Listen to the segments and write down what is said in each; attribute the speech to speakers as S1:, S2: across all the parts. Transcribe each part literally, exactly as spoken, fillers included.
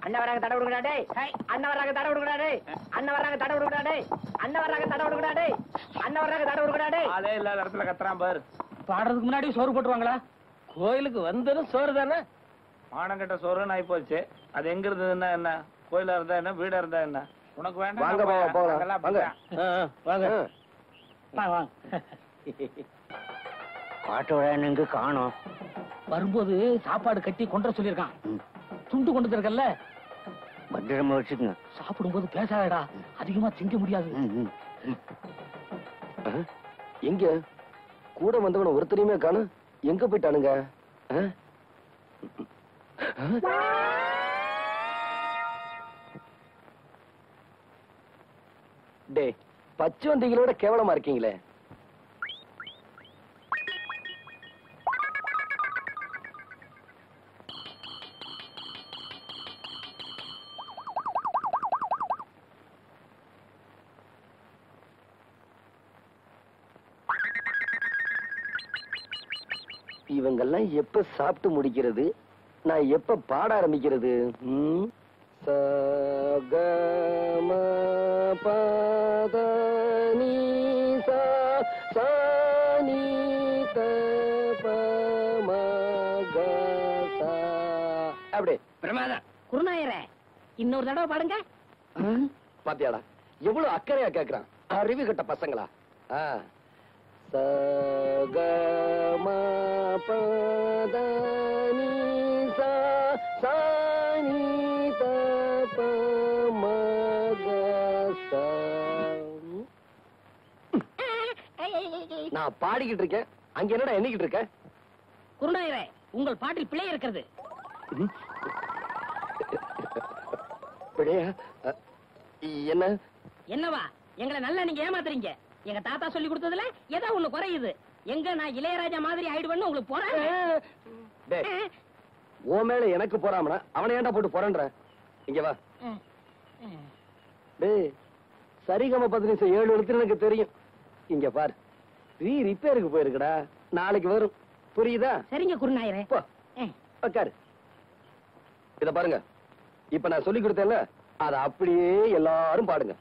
S1: அண்ணன் வராங்க தடை விடுங்கடா. அண்ணன் வராங்க தடை விடுங்கடா. அண்ணன் வராங்க தடை விடுங்கடா. அண்ணன் வராங்க தடை விடுங்கடா. அண்ணன் வராங்க தடை விடுங்கடா.
S2: அதே இல்லாத இடத்துல கத்துறான் பாரு.
S3: பாடுறதுக்கு முன்னாடி சோறு போட்டுருவாங்களா? கோயிலுக்கு வந்ததும் சோறு தானே.
S2: மானங்கட்ட சோறுன்னு ஆகி போச்சு. அது எங்க இருந்ததுன்னா என்ன? கோயிலா இருந்தா என்ன, வீடா இருந்தா என்ன? உனக்கு வேண்டாம்.
S4: வாங்க போகலாம்.
S3: வாங்க வாங்க.
S1: பாட்டு காணோம்.
S3: வரும்போது சாப்பாடு கட்டி கொண்டு சொல்லியிருக்கான். துண்டு கொண்டு இருக்கல்ல,
S1: பத்திரமா வச்சுக்கோங்க.
S3: சாப்பிடும்போது பேசாதடா, அதிகமா திங்க முடியாது.
S4: எங்க கூட வந்தவன ஒருத்தரையுமே காணோம். எங்க போயிட்டானுங்க? டே, பச்சை வண்டிகளோட கேவலமா இருக்கீங்களே. இவங்கெல்லாம் எப்ப சாப்பிட்டு முடிக்கிறது? நான் எப்ப பாட ஆரம்பிக்கிறது? அப்படி
S1: பிரமாதம். குருநாயர இன்னொரு தடவை பாடுங்க.
S4: பாத்தியாடா எவ்வளவு அக்கறையா கேக்குறான். அறிவு கட்ட பசங்களா. சகமா பதனி சா சானி தபமகசா. நான் பாடிக்கிட்டு இருக்கேன், அங்க என்னடா எண்ணிக்கிட்டு இருக்க?
S1: குருநாயரே, உங்கள் பாட்டில் பிழை இருக்கிறது.
S4: பிழையா? என்ன
S1: என்னவா? எங்களை நல்லா நீங்க ஏமாத்துறீங்க. எங்க தாத்தா சொல்லி கொடுத்ததுல ஏதோ ஒண்ணு குறையுது. எங்க நான் இளையராஜா மாதிரி ஆயிடுவேன்னு உங்களுக்கு போறாங்க.
S4: ஓ மேல எனக்கு போறாமனா அவனை ஏன்டா போட்டு போறன்ற? இங்க வா. டேய், சரிகம பதினஞ்சு ஏழு எழுத்து எனக்கு தெரியும். இங்க பாரு, ரீ ரிப்பேருக்கு போயிருக்குடா, நாளைக்கு வரும். புரியுதா?
S1: சரிங்க குருநாயரே.
S4: போ உட்காரு. இத பாருங்க, இப்ப நான் சொல்லி கொடுத்தேன்ல, அத அப்படியே எல்லாரும் பாடுங்க.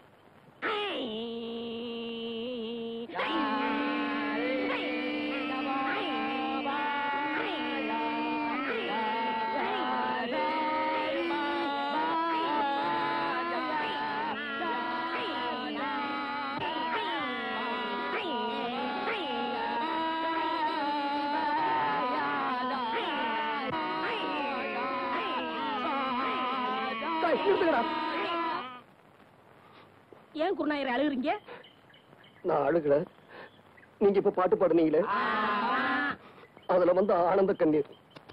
S1: ஏன் குருநாயரை அழுகுறீங்க?
S4: நான் அழுகல, நீங்க இப்ப பாட்டு பாடுனீங்களே, அதுல வந்து ஆனந்த கண்ணீர்.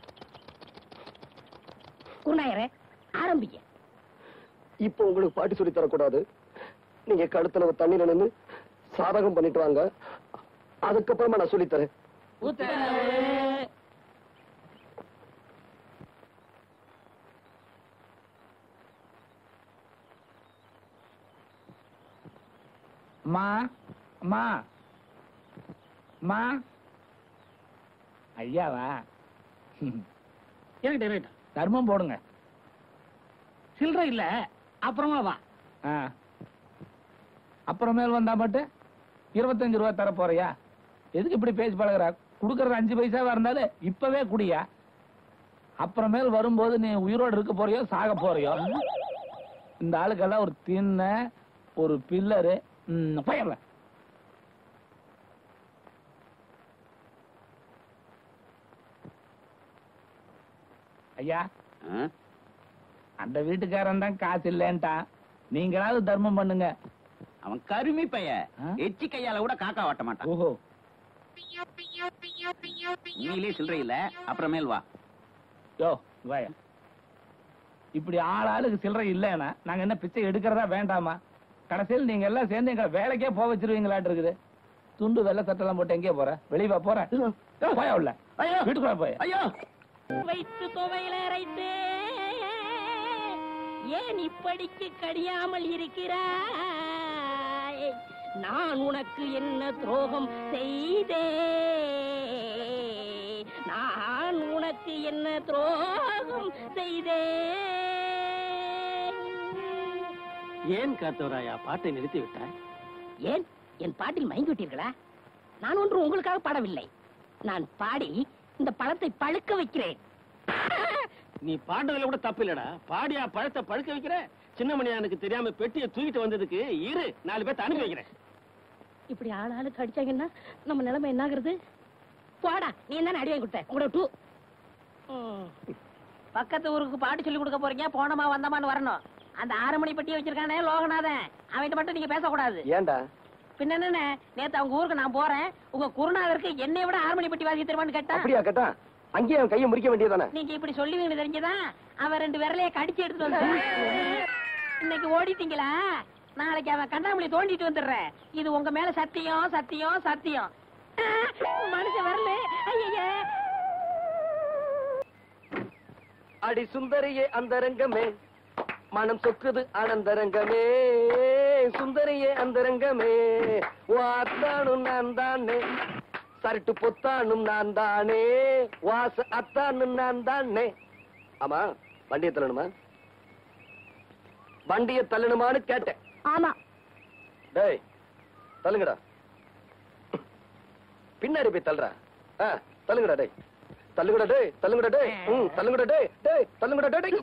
S1: குருநாயரே ஆரம்பிக்க.
S4: இப்ப உங்களுக்கு பாட்டு சொல்லி தரக்கூடாது. நீங்க கழுத்துல தண்ணியில நின்று சாதகம் பண்ணிட்டு வாங்க, அதுக்கப்புறமா நான் சொல்லித்தரேன்.
S2: மா மா மா ஐயாவா? தர்மம் போடுங்க.
S3: சில்லறை இல்ல, அப்புறமா வா.
S2: அப்புறமேல் வந்தா மட்டும் இருபத்தஞ்சு ரூபாய் தர போறியா? எதுக்கு இப்படி பேசி பழகுறா? குடுக்கறது அஞ்சு பைசாவா இருந்தாலும் இப்பவே குடியா. அப்புறமேல் வரும்போது நீ உயிரோடு இருக்க போறியோ சாக போறியோ? இந்த ஆளுக்கெல்லாம் ஒரு தின்ன ஒரு பில்லரு போயிடல. ஐயா, அந்த வீட்டுக்காரன் தான் காசு இல்லன்ட்டான், நீங்களாவது தர்மம் பண்ணுங்க.
S5: அவன் கருமி பைய, எச்சி கையால கூட காக்கா வாட்ட மாட்டான்.
S2: ஓஹோ,
S5: நீங்களே சில்லறை இல்ல, அப்புறமேல் வா.
S2: யோ வாயா, இப்படி ஆள் ஆளுக்கு சில்லறை இல்லைன்னா நாங்க என்ன பிச்சை எடுக்கிறதா வேண்டாமா? கடைசியில் நீங்க எல்லாம் சேர்ந்து எங்க வேலைக்கே போக வச்சிருவீங்களாட்டு இருக்குது. துண்டு வெள்ளை சட்டெல்லாம் போட்டு எங்கே போற? வெளியே போற போயா உள்ள வீட்டுக்குள்ள போய். ஐயோ,
S1: வைத்து துவையில அரைத்து ஏன் இப்படிக்கு கடியாமல் இருக்கிறாய்? நான் உனக்கு என்ன துரோகம் செய்தே? நான் உனக்கு என்ன துரோகம் செய்தே?
S3: ஏன் காத்தவராயா பாட்டை நிறுத்தி விட்டாய்?
S1: ஏன் என் பாட்டில் மயங்கி விட்டீர்களா? நான் ஒன்று உங்களுக்காக பாடவில்லை. நான் பாடி இந்த பழத்தை பழுக்க வைக்கிறேன்.
S3: நீ பாடுறதுல கூட தப்பு இல்லடா. பாடியா பழத்தை பழுக்க வைக்கிற? சின்னமணியா எனக்கு தெரியாம பெட்டியை தூக்கிட்டு வந்ததுக்கு இரு நாலு பேர்த்த அனுப்பி வைக்கிறேன்.
S1: இப்படி ஆள் ஆளுக்கு அடிச்சாங்கன்னா நம்ம நிலைமை என்ன ஆகுறது? போடா, நீ தானே அடி வாங்கி கொடுத்த. உங்களோட டூ பக்கத்து ஊருக்கு பாட்டு சொல்லி கொடுக்க போறீங்க. போனமா வந்தமான்னு வரணும். அந்த ஆறு மணி பெட்டியை வச்சிருக்கானே லோகநாதன், அவன்கிட்ட மட்டும் நீங்க பேசக்கூடாது.
S4: ஏன்டா?
S1: பின்ன என்ன, நேத்து அவங்க ஊருக்கு நான் போறேன். உங்க குருநாதருக்கு என்னை விட ஆறு மணி பெட்டி வாசி தெரியுமான்னு கேட்டா,
S4: அப்படியா கேட்டா? அங்கேயே அவன் கையை முறிக்க வேண்டியதானே?
S1: நீங்க இப்படி சொல்லுவீங்கன்னு தெரிஞ்சுதான் அவன் ரெண்டு விரலைய கடிச்சு எடுத்துட்டு வந்து இன்னைக்கு ஓடிட்டீங்களா? நாளைக்கு அவன் கண்ணாமூலி தோண்டிட்டு வந்துடுறேன். இது உங்க மேல சத்தியம் சத்தியம் சத்தியம். மனுஷன் வரல. ஐயா
S4: அடி சுந்தரியே அந்தரங்கமே, மனம் சொக்குது ஆனந்தரங்கமே. சுந்தரியே அந்தரங்கமே, வாத்தானும் நான் தானே, சரட்டு பொத்தானும் நான் தானே, வாச அத்தானும் நான் தானே. ஆமா, வண்டியை தள்ளணுமா? வண்டியை தள்ளணுமான்னு கேட்டேன்.
S1: ஆமா.
S4: டேய் தள்ளுங்கடா. பின்னாடி போய் தள்ளுறா. ஆ, தள்ளுங்கடா டேய். தள்ளுங்கடா டேய், தள்ளுங்கடா டேய். ம், தள்ளுங்கடா டேய். டேய், தள்ளுங்கடா டேய்.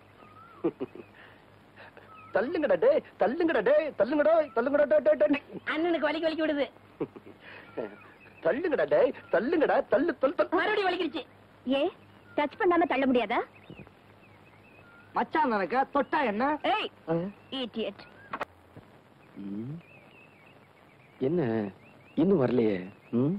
S4: தள்ளுங்கடா டேய், தள்ளுங்கடா டேய், தள்ளுங்கடா, தள்ளுங்கடா டேய் டேய்.
S1: அண்ணனுக்கு வலிக்கு வலிக்கு விடுது.
S4: தள்ளுங்கடா டேய், தள்ளுங்கடா, தள்ளு தள்ளு தள்ளு.
S1: மறுபடியும் வலிக்கிடுச்சு.
S6: ஏ டச் பண்ணாம தள்ள முடியாதா?
S4: மச்சான் நினைக்க தொட்டா என்ன?
S6: ஏய் இடியட்.
S4: என்ன இன்னும் வரலையே? ம்,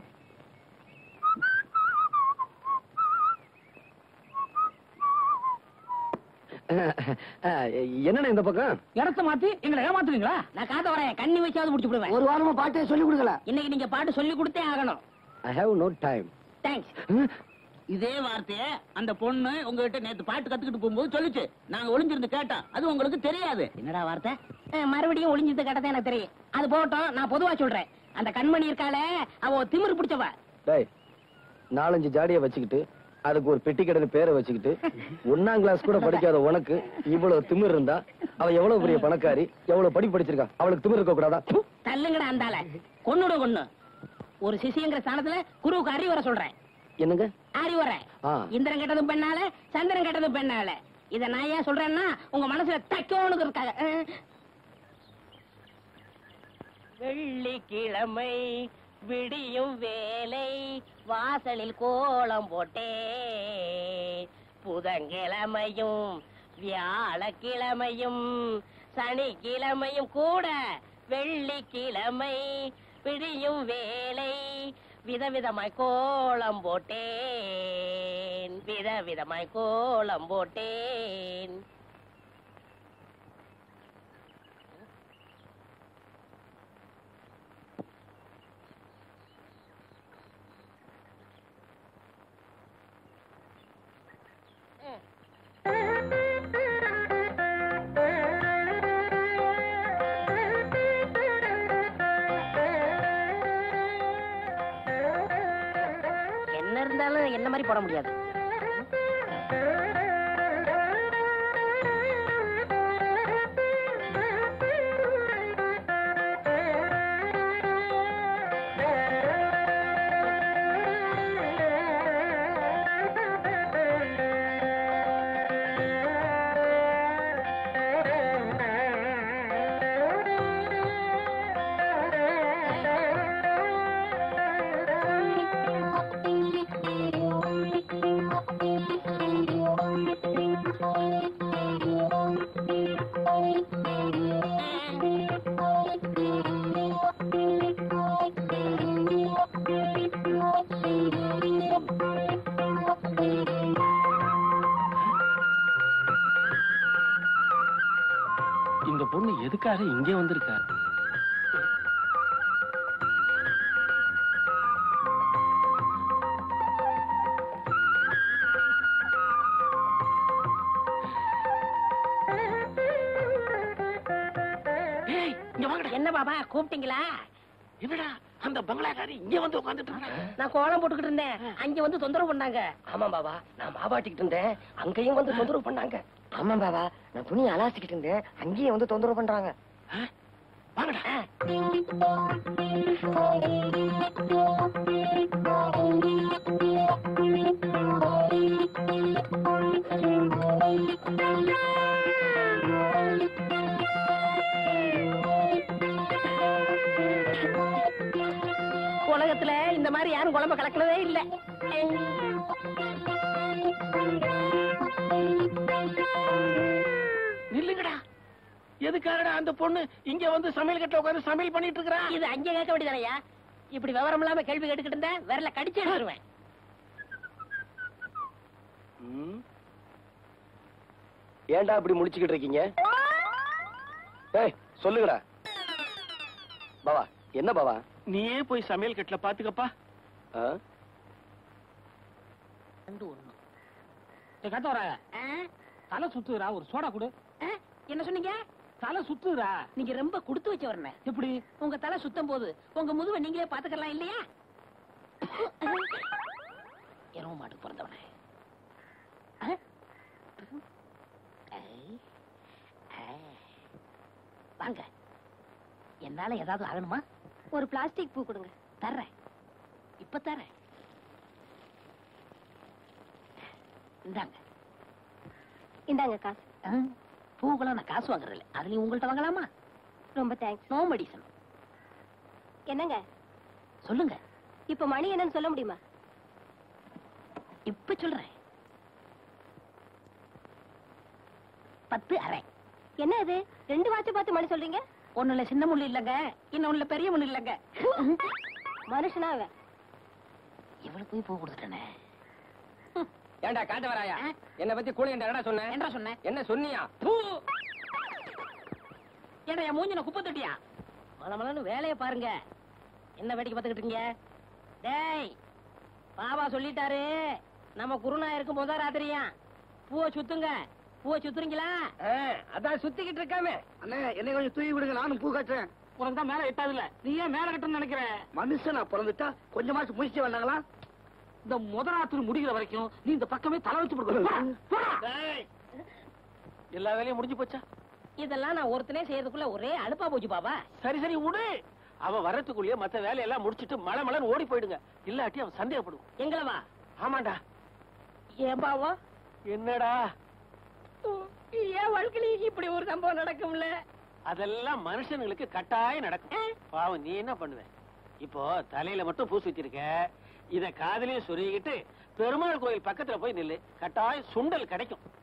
S4: என்னண்ணா இந்த பக்கம்?
S3: இடத்த மாத்தி எங்களை ஏமாத்துறீங்களா?
S1: நான் காத்த வரேன். கண்ணி வச்சாவது முடிச்சு விடுவேன்.
S4: ஒரு வாரமா பாட்டே சொல்லி கொடுக்கல.
S1: இன்னைக்கு நீங்க பாட்டு சொல்லி கொடுத்தே ஆகணும்.
S4: I have no time.
S1: Thanks.
S5: இதே வார்த்தைய அந்த பொண்ணு உங்ககிட்ட நேத்து பாட்டு கத்துக்கிட்டு போகும்போது சொல்லுச்சு. நாங்க ஒளிஞ்சிருந்து கேட்டோம். அது உங்களுக்கு தெரியாது.
S1: என்னடா வார்த்தை? அஹ், மறுபடியும் ஒளிஞ்சது கேட்டதே எனக்கு தெரியும். அது போட்டோம். நான் பொதுவா சொல்றேன். அந்த கண்மணி இருக்காளே, அவ திமிரு பிடிச்சவ.
S4: டேய், நாலஞ்சு ஜாடிய வச்சுக்கிட்டு அதுக்கு ஒரு பெட்டி கிடக்கு பேரை வச்சுக்கிட்டு ஒன்னாம் கிளாஸ் கூட படிக்காத உனக்கு இவ்வளவு திமிர் இருந்தா அவ எவ்வளவு பெரிய பணக்காரி, எவ்வளவு படி படிச்சிருக்கா? அவளுக்கு திமிர் இருக்க கூடாதா?
S1: தள்ளுங்கடா அந்தால. கொன்னுட கொன்னு. ஒரு சிசிங்கிற ஸ்தானத்துல குருவுக்கு அறிவுரை சொல்றேன்.
S4: என்னங்க
S1: அறிவுரை?
S4: ஆ.
S1: இந்திரன் கெட்டதும் பெண்ணால, சந்திரன் கெட்டதும் பெண்ணால. இத நான் ஏன் சொல்றேன்னா உங்க மனசுல தைக்கோனுக்கு இருக்காங்க. வெள்ளிக்கிழமை விடியும் வேலை, வாசலில் கோலம் போட்டே. புதன்கிழமையும் வியாழக்கிழமையும் சனிக்கிழமையும் கூட வெள்ளிக்கிழமை விடியும் வேலை, விதவிதமாய் கோலம் போட்டேன், விதவிதமாய் கோலம் போட்டேன். என்ன இருந்தாலும் என்ன மாதிரி போட முடியாது.
S3: இந்த பொண்ணு எதுக்காக இங்கே வந்திருக்கா?
S1: என்ன பாபா கூப்பிட்டீங்களா?
S3: என்னடா அந்த பங்களாக்காரி இங்க வந்து உட்கார்ந்துட்டு இருக்கா?
S1: நான் கோலம் போட்டுக்கிட்டு இருந்தேன். அங்க வந்து தொந்தரவு பண்ணாங்க.
S4: ஆமா பாபா, நான் மாவாட்டிக்கிட்டு இருந்தேன், அங்கேயும் வந்து தொந்தரவு பண்ணாங்க.
S7: ஆமா பாபா, நான் துணியை அலாசிக்கிட்டு இருந்தேன், அங்கேயே வந்து தொந்தரவு பண்றாங்க.
S3: வாங்கடா.
S1: உலகத்துல இந்த மாதிரி யாரும் குழம்பு கலக்கலவே இல்ல.
S3: நில்லுங்கடா. எதுக்காகடா அந்த பொண்ணு இங்க வந்து சமையல் கட்ட உட்கார்ந்து சமையல் பண்ணிட்டு இருக்கா?
S1: இது அங்க கேட்க வேண்டியதானயா? இப்படி விவரம் இல்லாம கேள்வி கேட்டுக்கிட்டு இருந்தா விரல கடிச்சு எடுத்துருவேன்.
S4: ஏன்டா இப்படி முடிச்சுக்கிட்டு இருக்கீங்க? ஏய் சொல்லுங்கடா. பாவா என்ன பாவா?
S3: நீயே போய் சமையல் கட்டல பாத்துக்கப்பா.
S4: ஆ?
S1: ரெண்டு ஒண்ணு.
S2: கத்தவர தலை சுத்துறா, ஒரு சோடா கொடு.
S1: ஆ? என்ன சொன்னீங்க?
S2: தலை சுத்துறா.
S1: நீங்க ரொம்ப கொடுத்து வச்ச வரணும்.
S2: எப்படி?
S1: உங்க தலை சுத்தம் போது உங்க முதுவை நீங்களே பாத்துக்கலாம் இல்லையா? எருவ மாட்டுக்கு பிறந்தவனே. ஆ? ஐ. ஆ. வாங்க, என்னால ஏதாவது ஆகணுமா?
S6: ஒரு பிளாஸ்டிக் பூ கொடுங்க.
S1: தர்றேன், இப்ப தர்றேன். இந்தாங்க.
S6: இந்தாங்க காசு.
S1: ஆ? பூக்கெல்லாம் நான் காசு வாங்குறது இல்லை. அதுலயும் உங்கள்ட்ட வாங்கலாமா?
S6: ரொம்ப தேங்க்ஸ்.
S1: No medicine.
S6: என்னங்க
S1: சொல்லுங்க.
S6: இப்ப மணி என்னன்னு சொல்ல முடியுமா?
S1: இப்ப சொல்றேன். பத்து அரை.
S6: என்ன இது, ரெண்டு வாட்சை பார்த்து மணி சொல்றீங்க?
S1: ஒண்ணுல சின்ன முள்ளு இல்லங்க, இன்னொன்னுல பெரிய முள்ளு இல்லங்க.
S6: மனுஷனா அவன்?
S1: இவளுக்கு போய் பூ கொடுத்துட்டேனே.
S7: ஏண்டா காட்ட வராயா? என்ன பத்தி கூலி என்ன சொன்ன?
S1: என்ன சொன்னேன்?
S7: என்ன சொன்னியா?
S1: ஏடா என் மூஞ்சின குப்பை தொட்டியா? மலமலன்னு வேலையை பாருங்க. என்ன வேடிக்கை பார்த்துக்கிட்டு இருக்கீங்க? டேய், பாபா சொல்லிட்டாரு, நம்ம குருநாயருக்கு முத ராத்திரியா பூவை சுத்துங்க. பூவை சுத்துறீங்களா?
S7: அதான் சுத்திக்கிட்டு இருக்காமே.
S8: அண்ணே என்னை கொஞ்சம் தூக்கி விடுங்க, நானும் பூ கட்டுறேன்.
S2: உனக்கு தான் மேல எட்டாது இல்ல, நீ ஏன் மேல கட்டணும்னு நினைக்கிற?
S8: மனுஷனா பிறந்துட்டா கொஞ்சமாச்சும் முயற்சி வந்தாங்களா?
S2: இந்த முதராத்திரி முடிகிற வரைக்கும் நீ இந்த பக்கமே தலை வச்சு கொடுக்கணும்.
S3: டேய், எல்லா வேலையும் முடிஞ்சு போச்சா?
S1: இதெல்லாம் நான் ஒருத்தனே செய்யறதுக்குள்ள ஒரே அலுப்பா போச்சு பாபா.
S3: சரி சரி விடு. அவன் வரத்துக்குள்ளேயே மத்த வேலையெல்லாம் முடிச்சிட்டு மலை மலைன்னு ஓடி போயிடுங்க. இல்லாட்டி அவன் சந்தேகப்படுவான்.
S1: எங்களவா?
S3: ஆமாண்டா.
S1: ஏன் பாவம்?
S3: என்னடா?
S1: ஏன் வாழ்க்கையில இப்படி ஒரு சம்பவம் நடக்கும்ல?
S3: அதெல்லாம் மனுஷனுங்களுக்கு கட்டாயம் நடக்கும். பாவம் நீ என்ன பண்ணுவ? இப்போ தலையில மட்டும் பூ சுத்திருக்க, இத காதலையும் சொருகிட்டு பெருமாள் கோயில் பக்கத்துல போய் நில்லு, கட்டாயம் சுண்டல் கிடைக்கும்.